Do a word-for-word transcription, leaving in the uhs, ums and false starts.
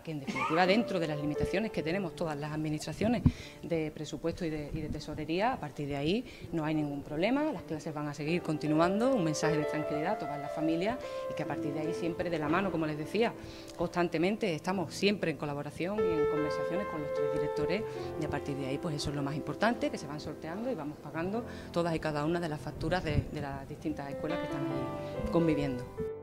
que en definitiva dentro de las limitaciones que tenemos todas las administraciones de presupuesto y de, y de tesorería, a partir de ahí no hay ningún problema, las clases van a seguir continuando, un mensaje de tranquilidad a todas las familias y que a partir de ahí siempre de la mano, como les decía, constantemente estamos siempre en colaboración y en conversaciones con los tres directores y a partir de ahí pues eso es lo más importante, que se van sorteando y vamos pagando todas y cada una de las facturas de, de las distintas escuelas que están ahí conviviendo.